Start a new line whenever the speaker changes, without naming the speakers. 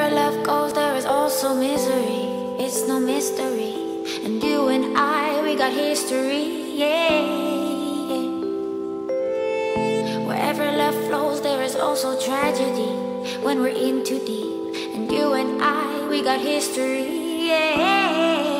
love goes, there is also misery. It's no mystery. And you and I, we got history, yeah. Wherever love flows, there is also tragedy when we're in too deep. And you and I, we got history, yeah.